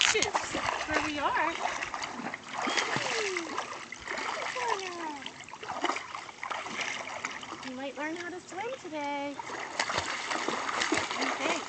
shoes. That's where we are. You might learn how to swim today. What do you think?